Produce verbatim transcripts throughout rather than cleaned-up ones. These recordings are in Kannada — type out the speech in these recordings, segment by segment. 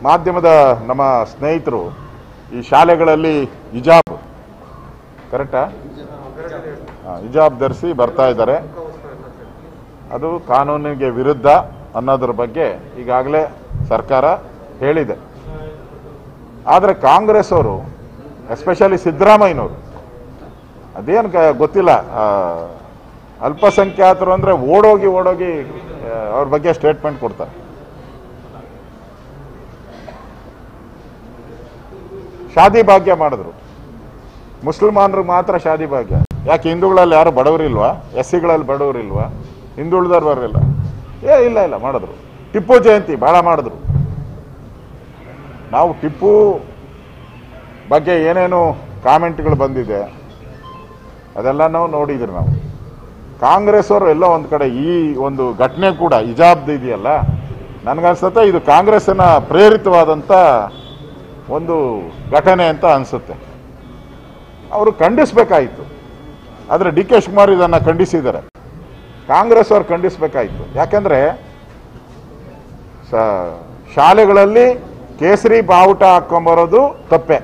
ಮಾಧ್ಯಮದ ನಮ್ಮ ಸ್ನೇಹಿತರು ಈ ಶಾಲೆಗಳಲ್ಲಿ ಹಿಜಾಬ್ ಕರೆಕ್ಟಾ ಹಿಜಾಬ್ ಧರಿಸಿ ಬರ್ತಾ ಇದ್ದಾರೆ. ಅದು ಕಾನೂನಿಗೆ ವಿರುದ್ಧ ಅನ್ನೋದ್ರ ಬಗ್ಗೆ ಈಗಾಗಲೇ ಸರ್ಕಾರ ಹೇಳಿದೆ. ಆದರೆ ಕಾಂಗ್ರೆಸ್ ಅವರು ಎಸ್ಪೆಷಲಿ ಸಿದ್ದರಾಮಯ್ಯನವರು ಅದೇನು ಗೊತ್ತಿಲ್ಲ, ಅಲ್ಪಸಂಖ್ಯಾತರು ಅಂದರೆ ಓಡೋಗಿ ಓಡೋಗಿ ಅವ್ರ ಬಗ್ಗೆ ಸ್ಟೇಟ್ಮೆಂಟ್ ಕೊಡ್ತಾರೆ. ಶಾದಿ ಭಾಗ್ಯ ಮಾಡಿದ್ರು, ಮುಸಲ್ಮಾನರಿಗೆ ಮಾತ್ರ ಶಾದಿ ಭಾಗ್ಯ. ಯಾಕೆ ಹಿಂದೂಗಳಲ್ಲಿ ಯಾರು ಬಡವರಿಲ್ವಾ? ಎಸ್ ಸಿಗಳಲ್ಲಿ ಬಡವರಿಲ್ವಾ? ಹಿಂದುಳಿದವ್ರು ಬರಲಿಲ್ಲ? ಏ ಇಲ್ಲ ಇಲ್ಲ ಮಾಡಿದ್ರು. ಟಿಪ್ಪು ಜಯಂತಿ ಭಾಳ ಮಾಡಿದ್ರು. ನಾವು ಟಿಪ್ಪು ಬಗ್ಗೆ ಏನೇನು ಕಾಮೆಂಟ್ಗಳು ಬಂದಿದೆ ಅದೆಲ್ಲ ನಾವು ನೋಡಿದ್ರಿ. ನಾವು ಕಾಂಗ್ರೆಸ್ ಅವರು ಎಲ್ಲೋ ಒಂದು ಕಡೆ ಈ ಒಂದು ಘಟನೆ ಕೂಡ ಹಿಜಾಬ್ ಇದೆಯಲ್ಲ, ನನಗನ್ಸುತ್ತೆ ಇದು ಕಾಂಗ್ರೆಸ್ಸಿನ ಪ್ರೇರಿತವಾದಂಥ ಒಂದು ಘಟನೆ ಅಂತ ಅನಿಸುತ್ತೆ. ಅವರು ಖಂಡಿಸಬೇಕಾಯಿತು. ಆದರೆ ಡಿ ಕೆ ಶಿವಕುಮಾರ್ ಇದನ್ನು ಖಂಡಿಸಿದ್ದಾರೆ. ಕಾಂಗ್ರೆಸ್ ಅವರು ಖಂಡಿಸಬೇಕಾಯಿತು. ಯಾಕೆಂದರೆ ಶಾಲೆಗಳಲ್ಲಿ ಕೇಸರಿ ಬಾವುಟ ಹಾಕೊಂಬರೋದು ತಪ್ಪೆ,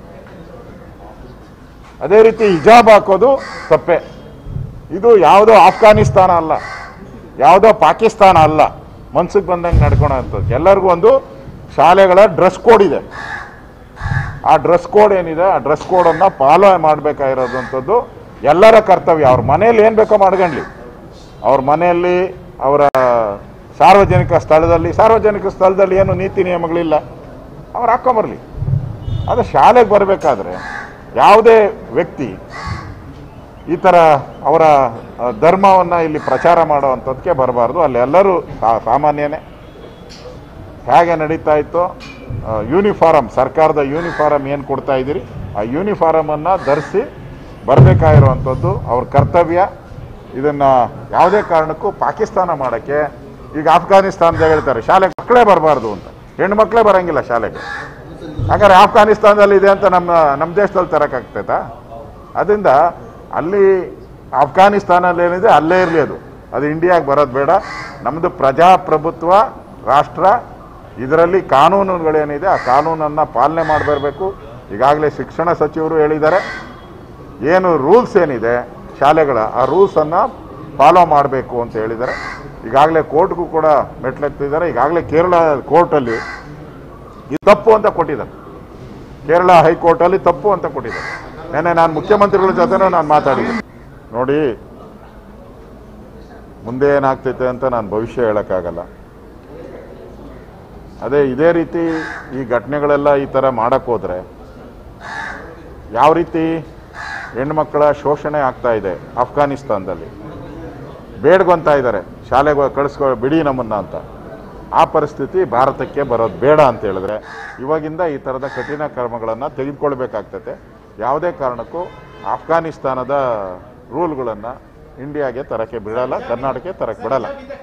ಅದೇ ರೀತಿ ಹಿಜಾಬ್ ಹಾಕೋದು ತಪ್ಪೆ. ಇದು ಯಾವುದೋ ಆಫ್ಘಾನಿಸ್ತಾನ ಅಲ್ಲ, ಯಾವುದೋ ಪಾಕಿಸ್ತಾನ ಅಲ್ಲ. ಮನ್ಸಿಗೆ ಬಂದಂಗೆ ನಡ್ಕೊಳೋಂಥದ್ದು. ಎಲ್ಲರಿಗೂ ಒಂದು ಶಾಲೆಗಳ ಡ್ರೆಸ್ ಕೋಡ್ ಇದೆ. ಆ ಡ್ರೆಸ್ ಕೋಡ್ ಏನಿದೆ, ಆ ಡ್ರೆಸ್ ಕೋಡನ್ನು ಫಾಲೋ ಮಾಡಬೇಕಾಗಿರೋದಂಥದ್ದು ಎಲ್ಲರ ಕರ್ತವ್ಯ. ಅವ್ರ ಮನೆಯಲ್ಲಿ ಏನು ಬೇಕೋ ಮಾಡ್ಕೊಳ್ಳಿ. ಅವ್ರ ಮನೆಯಲ್ಲಿ, ಅವರ ಸಾರ್ವಜನಿಕ ಸ್ಥಳದಲ್ಲಿ ಸಾರ್ವಜನಿಕ ಸ್ಥಳದಲ್ಲಿ ಏನು ನೀತಿ ನಿಯಮಗಳಿಲ್ಲ, ಅವ್ರು ಹಾಕೊಂಬರ್ಲಿ. ಅದು ಶಾಲೆಗೆ ಬರಬೇಕಾದ್ರೆ ಯಾವುದೇ ವ್ಯಕ್ತಿ ಈ ಥರ ಅವರ ಧರ್ಮವನ್ನು ಇಲ್ಲಿ ಪ್ರಚಾರ ಮಾಡುವಂಥದ್ದಕ್ಕೆ ಬರಬಾರ್ದು. ಅಲ್ಲಿ ಎಲ್ಲರೂ ಸಾಮಾನ್ಯನೇ. ಹೇಗೆ ನಡೀತಾ ಇತ್ತು, ಯೂನಿಫಾರಮ್, ಸರ್ಕಾರದ ಯೂನಿಫಾರಮ್ ಏನು ಕೊಡ್ತಾ ಇದ್ದೀರಿ, ಆ ಯೂನಿಫಾರಮನ್ನು ಧರಿಸಿ ಬರಬೇಕಾಗಿರುವಂಥದ್ದು ಅವ್ರ ಕರ್ತವ್ಯ. ಇದನ್ನು ಯಾವುದೇ ಕಾರಣಕ್ಕೂ ಪಾಕಿಸ್ತಾನ ಮಾಡೋಕ್ಕೆ, ಈಗ ಆಫ್ಘಾನಿಸ್ತಾನದಾಗ ಹೇಳ್ತಾರೆ ಶಾಲೆಗೆ ಮಕ್ಕಳೇ ಬರಬಾರ್ದು ಅಂತ, ಹೆಣ್ಣು ಮಕ್ಕಳೇ ಬರೋಂಗಿಲ್ಲ ಶಾಲೆಗೆ. ಹಾಗಾದ್ರೆ ಆಫ್ಘಾನಿಸ್ತಾನದಲ್ಲಿ ಇದೆ ಅಂತ ನಮ್ಮ ನಮ್ಮ ದೇಶದಲ್ಲಿ ತರೋಕ್ಕಾಗ್ತೈತಾ? ಅದರಿಂದ ಅಲ್ಲಿ ಆಫ್ಘಾನಿಸ್ತಾನಲ್ಲಿ ಏನಿದೆ ಅಲ್ಲೇ ಇರಲಿ. ಅದು ಅದು ಇಂಡಿಯಾಗೆ ಬರೋದು ಬೇಡ. ನಮ್ಮದು ಪ್ರಜಾಪ್ರಭುತ್ವ ರಾಷ್ಟ್ರ. ಇದರಲ್ಲಿ ಕಾನೂನುಗಳೇನಿದೆ ಆ ಕಾನೂನನ್ನು ಪಾಲನೆ ಮಾಡಬರಬೇಕು. ಈಗಾಗಲೇ ಶಿಕ್ಷಣ ಸಚಿವರು ಹೇಳಿದ್ದಾರೆ, ಏನು ರೂಲ್ಸ್ ಏನಿದೆ ಶಾಲೆಗಳ ಆ ರೂಲ್ಸನ್ನು ಫಾಲೋ ಮಾಡಬೇಕು ಅಂತ ಹೇಳಿದ್ದಾರೆ. ಈಗಾಗಲೇ ಕೋರ್ಟ್ಗೂ ಕೂಡ ಮೆಟ್ಲೆತ್ತಿದ್ದಾರೆ. ಈಗಾಗಲೇ ಕೇರಳ ಕೋರ್ಟಲ್ಲಿ ಇದು ತಪ್ಪು ಅಂತ ಕೊಟ್ಟಿದ್ದಾರೆ. ಕೇರಳ ಹೈಕೋರ್ಟಲ್ಲಿ ತಪ್ಪು ಅಂತ ಕೊಟ್ಟಿದ್ದಾರೆ. ನೆನ್ನೆ ನಾನು ಮುಖ್ಯಮಂತ್ರಿಗಳ ಜೊತೆನೂ ನಾನು ಮಾತಾಡಿದ್ದೀನಿ. ನೋಡಿ, ಮುಂದೆ ಏನಾಗ್ತೈತೆ ಅಂತ ನಾನು ಭವಿಷ್ಯ ಹೇಳೋಕ್ಕಾಗಲ್ಲ. ಅದೇ ಇದೇ ರೀತಿ ಈ ಘಟನೆಗಳೆಲ್ಲ ಈ ಥರ ಮಾಡೋಕ್ಕೆ ಹೋದರೆ ಯಾವ ರೀತಿ ಹೆಣ್ಮಕ್ಕಳ ಶೋಷಣೆ ಆಗ್ತಾ ಇದೆ ಆಫ್ಘಾನಿಸ್ತಾನದಲ್ಲಿ, ಬೇಡ್ಕೊತಾ ಇದ್ದಾರೆ ಶಾಲೆಗೆ ಕಳಿಸ್ಕೊ ಬಿಡಿ ನಮ್ಮನ್ನು ಅಂತ. ಆ ಪರಿಸ್ಥಿತಿ ಭಾರತಕ್ಕೆ ಬರೋದು ಬೇಡ ಅಂತ ಹೇಳಿದ್ರೆ ಇವಾಗಿಂದ ಈ ಥರದ ಕಠಿಣ ಕ್ರಮಗಳನ್ನು ತೆಗೆದುಕೊಳ್ಬೇಕಾಗ್ತದೆ. ಯಾವುದೇ ಕಾರಣಕ್ಕೂ ಆಫ್ಘಾನಿಸ್ತಾನದ ರೂಲ್ಗಳನ್ನು ಇಂಡಿಯಾಗೆ ತರಕ್ಕೆ ಬಿಡಲ್ಲ, ಕರ್ನಾಟಕಕ್ಕೆ ತರಕ್ಕೆ ಬಿಡಲ್ಲ.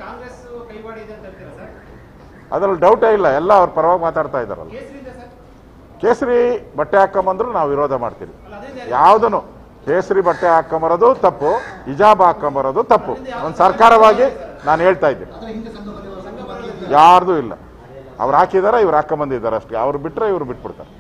ಅದರಲ್ಲಿ ಡೌಟೇ ಇಲ್ಲ. ಎಲ್ಲ ಅವ್ರ ಪರವಾಗಿ ಮಾತಾಡ್ತಾ ಇದ್ದಾರಲ್ಲ. ಕೇಸರಿ ಬಟ್ಟೆ ಹಾಕೊಂಬಂದ್ರು ನಾವು ವಿರೋಧ ಮಾಡ್ತೀವಿ. ಯಾವುದನ್ನು ಕೇಸರಿ ಬಟ್ಟೆ ಹಾಕೊಂಬರೋದು ತಪ್ಪು, ಹಿಜಾಬ್ ಹಾಕೊಂಬರೋದು ತಪ್ಪು. ಒಂದು ಸರ್ಕಾರವಾಗಿ ನಾನು ಹೇಳ್ತಾ ಇದ್ದೀನಿ, ಯಾರ್ದು ಇಲ್ಲ. ಅವ್ರು ಹಾಕಿದಾರ, ಇವ್ರು ಹಾಕೊಂಬಂದಿದ್ದಾರೆ ಅಷ್ಟೇ. ಅವ್ರು ಬಿಟ್ಟರೆ ಇವ್ರು ಬಿಟ್ಬಿಡ್ತಾರೆ.